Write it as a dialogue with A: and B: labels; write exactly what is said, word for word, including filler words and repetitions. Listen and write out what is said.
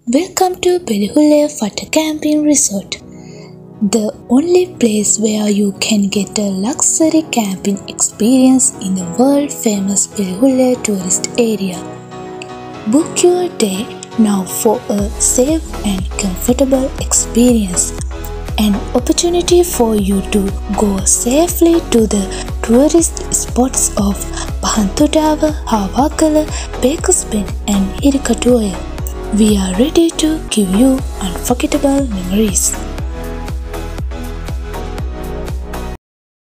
A: Welcome to Belihuloya Fattah Camping Resort, the only place where you can get a luxury camping experience in the world-famous Belihuloya tourist area. Book your day now for a safe and comfortable experience. An opportunity for you to go safely to the tourist spots of Belihuloya, Havakala, Baker's Bend and Hirikatuya. We are ready to give you unforgettable memories.